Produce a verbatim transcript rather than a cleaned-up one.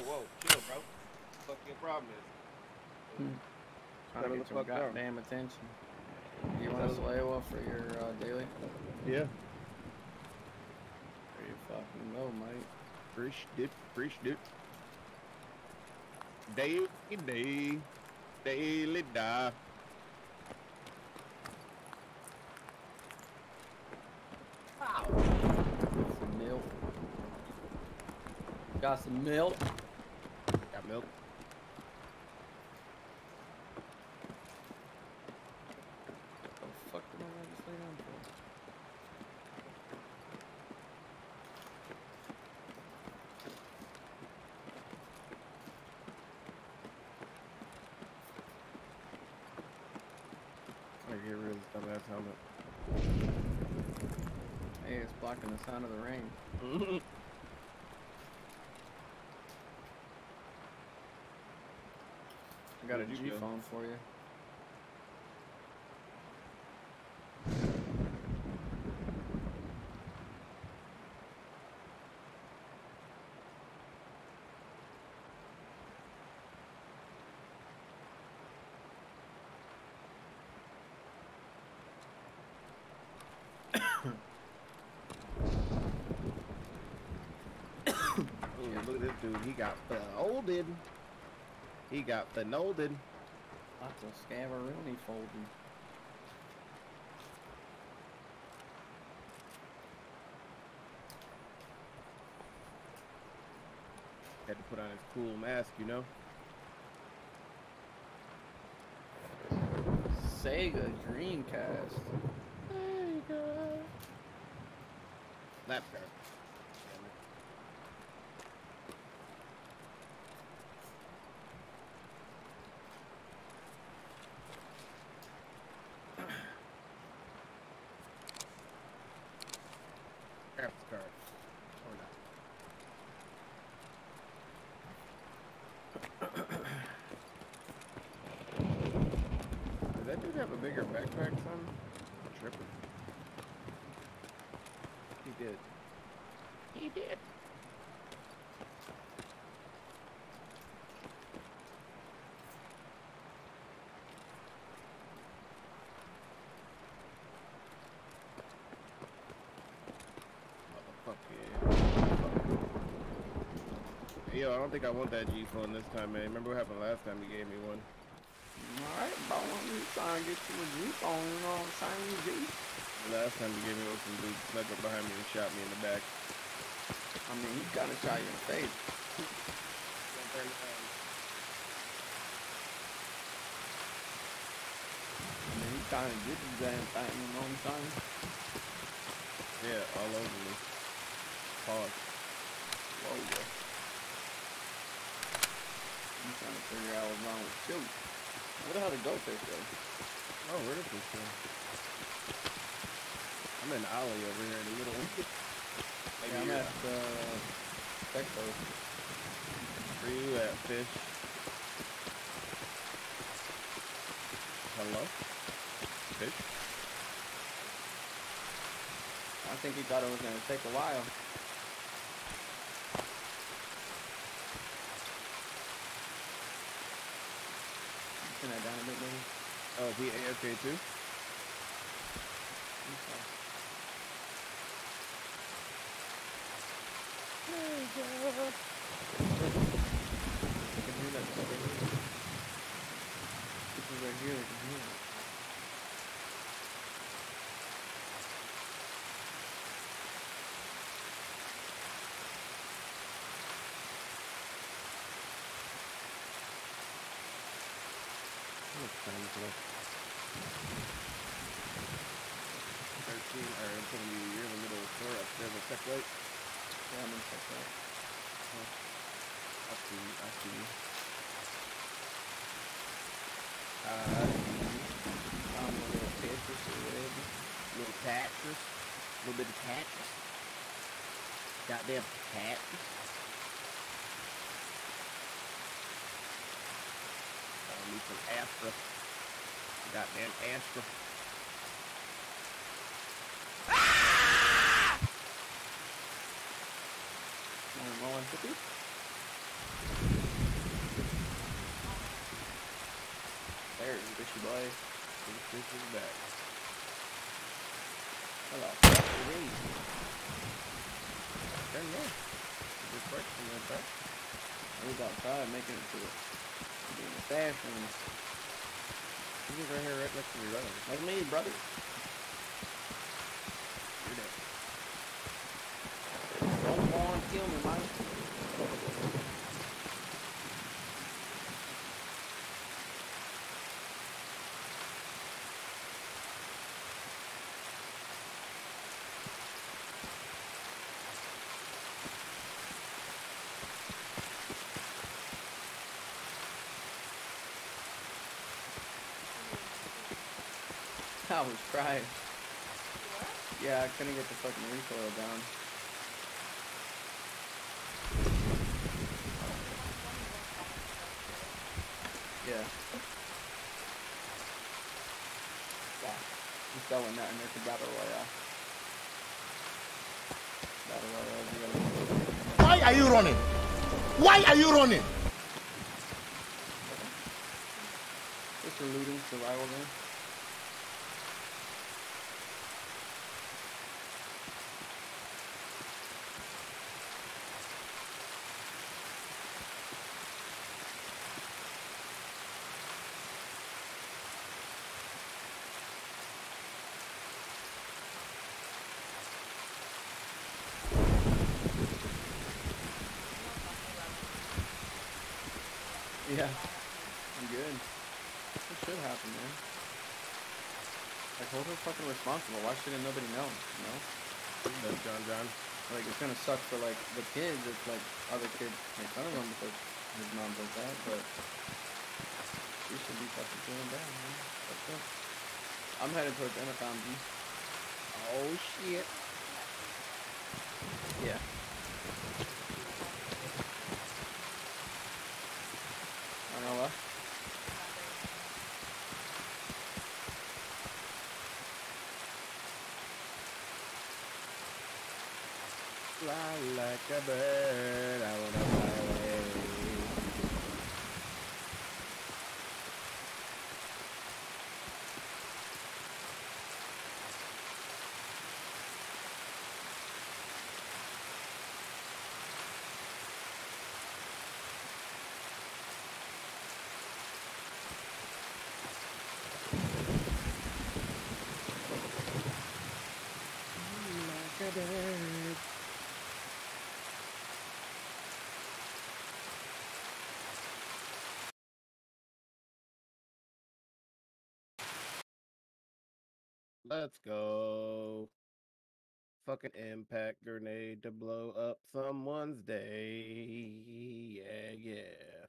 whoa, chill, bro. What the fuck your problem is? Hmm. Trying to get your goddamn down. attention. You want to slay off for your uh, daily? Yeah. There you fucking go, mate. Fresh dip, fresh dip. Day, day, daily die. Wow. Some milk. Got some milk. Got milk. What the fuck did I want to stay down for? I get rid of this dumbass helmet. Hey, it's blocking the sound of the rain. I got a G phone for you. Look at this dude. He got folded. He got folded. Lots of Scavaroni folding. Had to put on his cool mask, you know. Sega Dreamcast. Sega. Snap card. Graphics card. Or not. Does that dude have a bigger backpack, son? Tripping. He did. He did. Yo, I don't think I want that G phone this time, man. Remember what happened last time you gave me one? Alright, bro. I'm trying to get you a G phone, you know what I'm saying, G? Last time you gave me one, some dude snuck up behind me and shot me in the back. I mean, he kind of shot you in the face. I mean, he kind of did the damn thing, you know what I'm saying? Yeah, all over me. Pause. Whoa, yeah. I'm trying to figure out what's wrong with you. Where the hell did Goldfish go? Oh, where did this go? I'm in Ollie over here in the middle. Maybe yeah, I'm at the uh, Texo. Where you at, Fish? Hello? Fish? I think he thought it was going to take a while. Turn that down a bit, maybe. Oh, is he A F K too? Okay. Hey, God. I can hear that. This is right here. I can hear it. thirteen, or I'm telling you, you're in the middle of the floor upstairs at Tech Light. Yeah, I'm in Tech Light. Oh. I see you, I see you. Uh, I'm a little Tetris or whatever. Little Tetris. A little bit of Tetris. Goddamn Tetris. I need some Astra. Goddamn Astra. one fifty? There's Fishy Boy. Big fish is back. Hello. Hey. Turn there. Just work from there, bro. I was outside making it to the, doing the stash rooms. He's right here, right next to me, right? That's me, brother. You're dead. Don't go on, kill me, man. I was crying. Yeah, I couldn't get the fucking recoil down. Yeah. Yeah. Just throwing that in there to Battle Royale. Battle Royale, you gotta... Why are you running? Why are you running? Just a looting survival game. Yeah, I'm good. This should happen, man. Like, hold her fucking responsible. Why shouldn't nobody know, you know? That's John John. Like, it's gonna suck for, like, the kids if, like, other kids make fun of him because his mom's like that, but she should be fucking feeling bad, man. What's up? I'm headed towards Enacom, G. Oh, shit. Yeah. I know what? Fly like a bird, I wanna fly away. Like a bird. Let's go. Fucking impact grenade to blow up someone's day. Yeah, yeah.